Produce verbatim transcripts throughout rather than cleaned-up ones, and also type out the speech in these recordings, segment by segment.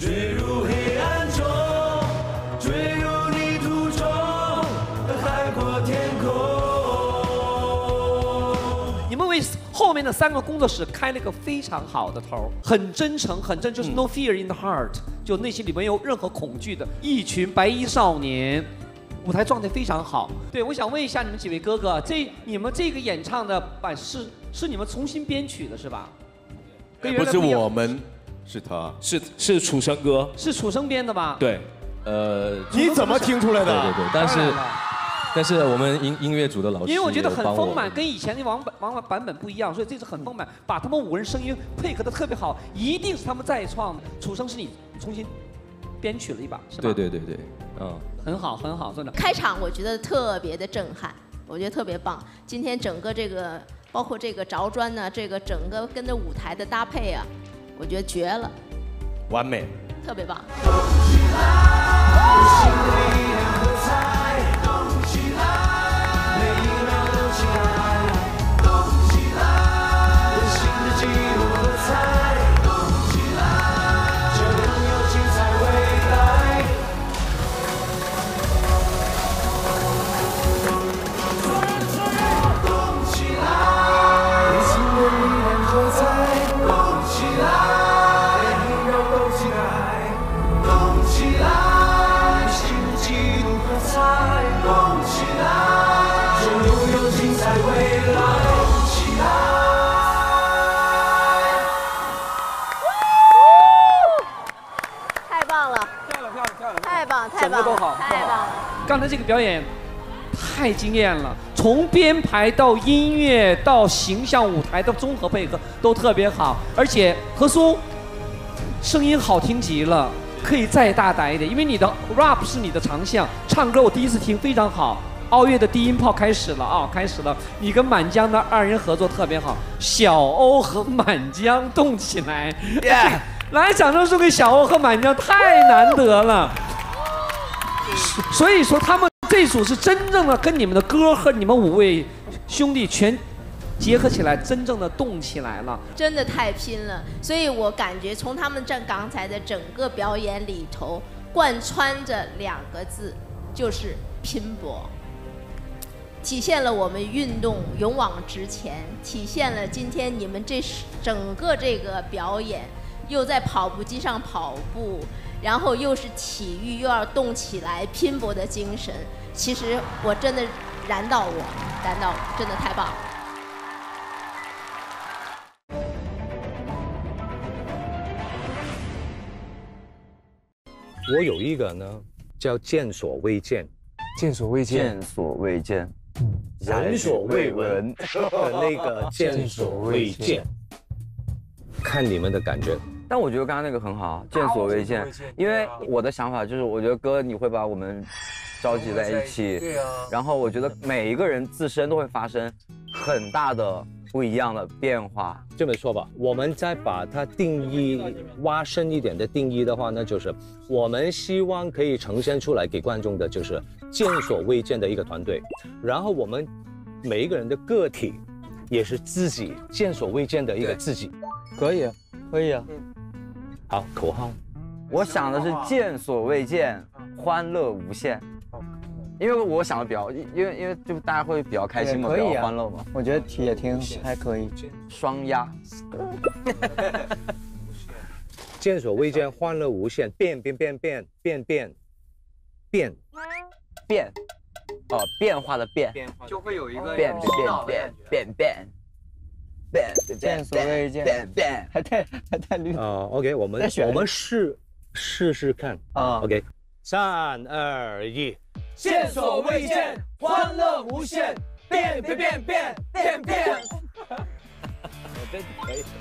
坠入黑暗中，坠入泥土中，海阔天空。 你们为后面的三个工作室开了一个非常好的头，很真诚，很真，就是 no fear in the heart，、嗯、就内心里没有任何恐惧的一群白衣少年。 舞台状态非常好，对，我想问一下你们几位哥哥，这你们这个演唱的版是是你们重新编曲的是吧？跟原来不是我们，是他， 是是楚生哥， 是楚生编的吧？ 对，呃， 你怎么听出来的？ 对对对，但是但是我们音音乐组的老师， 因为我觉得很丰满，跟以前的王王版本不一样，所以这次很丰满，把他们五人声音配合的特别好，一定是他们再创的。楚生是你重新编曲了一把，是吧？ 对对对对，嗯。 很好，很好，真的。 开场我觉得特别的震撼，我觉得特别棒。今天整个这个，包括这个着砖呢，这个整个跟着舞台的搭配啊，我觉得绝了， 完美， 特别棒。 动起来，新的力量喝彩，动起来，每一秒动起来，动起来，新的纪录喝彩，动起来，就能有精彩未来。 太棒了，太棒了！ 刚才这个表演太惊艳了，从编排到音乐到形象舞台的综合配合都特别好，而且何苏声音好听极了，可以再大胆一点，因为你的 rap 是你的长项，唱歌我第一次听非常好。奥乐的低音炮开始了啊，开始了！你跟满江的二人合作特别好，小欧和满江动起来， yeah. 来掌声送给小欧和满江，太难得了。 所以说，他们这组是真正的跟你们的歌和你们五位兄弟全结合起来，真正的动起来了， 真的太拼了。所以我感觉从他们这刚才的整个表演里头，贯穿着两个字，就是拼搏。体现了我们运动勇往直前，体现了今天你们这整个这个表演，又在跑步机上跑步。 然后又是体育，又要动起来，拼搏的精神。其实我真的燃到我，燃到我，真的太棒了。 我有一个呢，叫见所未见， 见所未见， 见所未见， 闻所未闻的那个见所未见。看你们的感觉。 但我觉得刚刚那个很好，见所未见。因为我的想法就是，我觉得哥你会把我们召集在一起，对啊。然后我觉得每一个人自身都会发生很大的不一样的变化。 这么说吧，我们再把它定义挖深一点的定义的话呢，就是我们希望可以呈现出来给观众的就是见所未见的一个团队，然后我们每一个人的个体也是自己见所未见的一个自己。 可以，可以啊。 好，口号， 我想的是见所未见，欢乐无限。因为我想的比较，因为因为就大家会比较开心嘛，比较欢乐嘛。 我觉得也挺还可以。 双压。 见所未见，欢乐无限，变变变变变变变变，哦，变化的变， 就会有一个变变变变变。 变见所未见， 变变还太还太绿啊 ！OK， 我们我们试试试看啊 ！OK， 三二一， 见所未见，欢乐无限，变变变变变变。 我真的可以。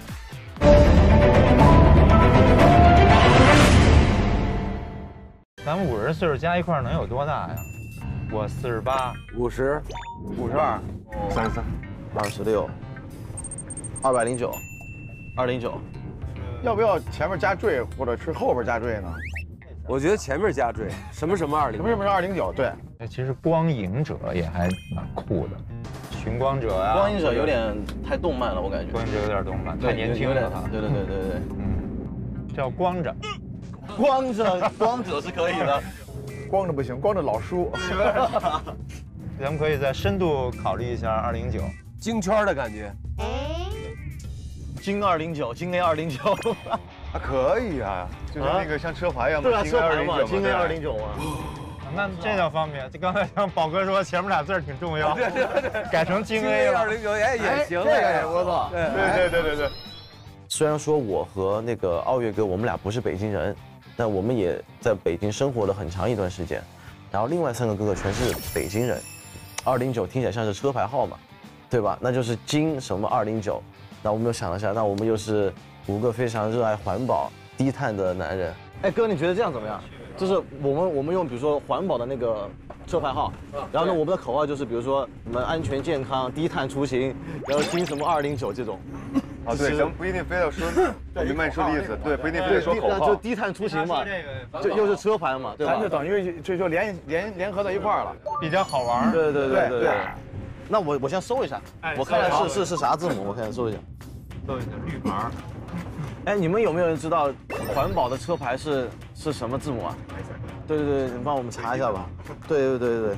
咱们五十岁数加一块能有多大呀？我四十八， 五十，五十二，三十三，二十六。 二百零九，二零九， 要不要前面加坠，或者是后边加坠呢？ 我觉得前面加坠，什么什么二零， 什么什么是二零九？对。 其实光影者也还蛮酷的，寻光者啊。 光影者有点太动漫了，我感觉。 光影者有点动漫，太年轻了他。 对对对对对， 嗯，叫光着。 光着光着是可以的， 光着不行，光着老输。 咱们可以再深度考虑一下二零九京圈的感觉。 京二零九，京 A 二零九， 啊，可以啊，就是那个像车牌一样对啊， 的， 车牌嘛，京 A 二零九嘛。 那这叫方便。就刚才像宝哥说，前面俩字儿挺重要，对对对，改成京 A 了。 二零九哎也行， 这个也不错。对对对对对。 虽然说我和那个傲月哥，我们俩不是北京人，但我们也在北京生活了很长一段时间。然后另外三个哥哥全是北京人，二零九听起来像是车牌号嘛，对吧？那就是京什么二零九。那我们又想了下，那我们又是五个非常热爱环保、低碳的男人。哎，哥，你觉得这样怎么样？就是我们我们用比如说环保的那个车牌号，然后呢，我们的口号就是比如说我们安全健康、低碳出行，然后京什么二零九这种。 啊，对，咱们不一定非要说，我明白你说的意思，对，不一定非得说口号， 就低碳出行嘛，就又是车牌嘛，对吧？ 咱就等于这就联联联合到一块儿了， 比较好玩。 对对对对对。那我我先搜一下，我看看是是是啥字母，我看搜一下。 搜一下绿牌。 哎，你们有没有人知道环保的车牌是是什么字母啊？对对对，你帮我们查一下吧。对对对对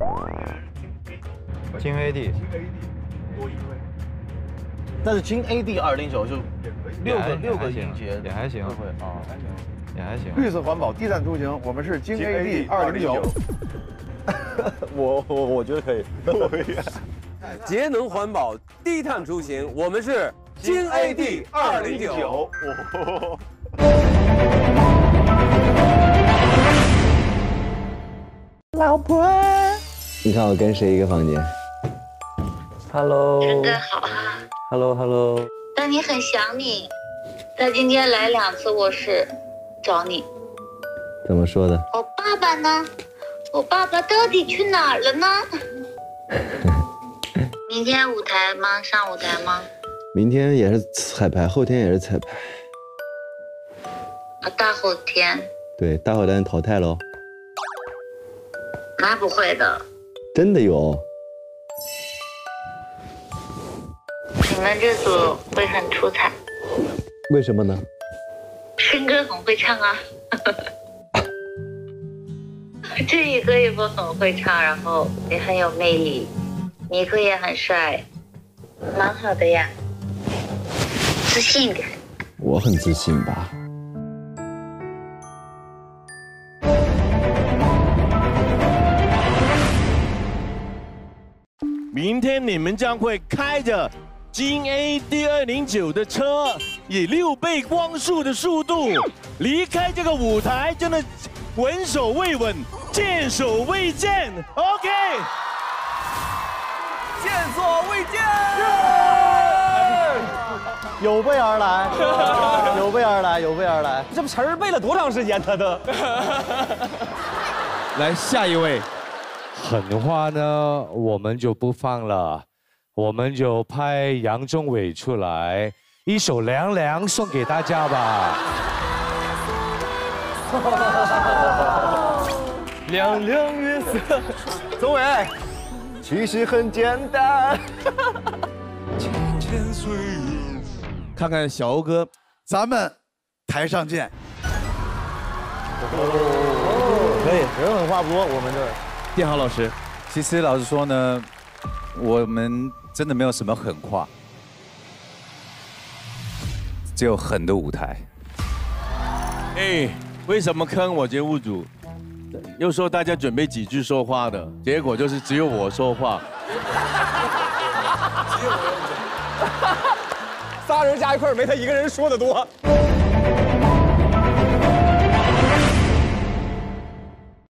对。京 A D。 多一位。 但是京 A D 二零九就六个六个音节也还行，啊，也还行。 绿色环保、低碳出行，我们是京 A D 二零九。 我我我觉得可以。 节能环保、低碳出行，我们是京 A D 二零九。 老婆，你看我跟谁一个房间 ？Hello， 陈哥好啊。 Hello Hello。 但你很想你，他今天来两次卧室找你。 怎么说的？ 我爸爸呢？我爸爸到底去哪儿了呢？明天舞台吗？上舞台吗？ 明天也是彩排，后天也是彩排。 啊，大后天。 对，大后天淘汰喽。 那不会的。 真的有。 你们这组会很出彩。 为什么呢？ 申哥很会唱啊。这一个也不很会唱，然后也很有魅力，尼克也很帅，蛮好的呀。自信一点。 我很自信吧。 明天你们将会开着京 A D 二零九的车，以六倍光速的速度离开这个舞台，真的稳手未稳，见手未见。OK， 见所未见， 有备而来，有备而来，有备而来。 这不词儿背了多长时间他都？ 来下一位，狠话呢我们就不放了，我们就派杨宗纬出来，一首《凉凉》送给大家吧。 凉凉月色，宗纬，其实很简单。 看看小欧哥， 咱们台上见。 可以，人狠话不多，我们这。 建豪老师， 其实老实说呢，我们真的没有什么狠话，只有狠的舞台。 哎，为什么坑我节目组？又说大家准备几句说话的，结果就是只有我说话。 仨人加一块没他一个人说的多。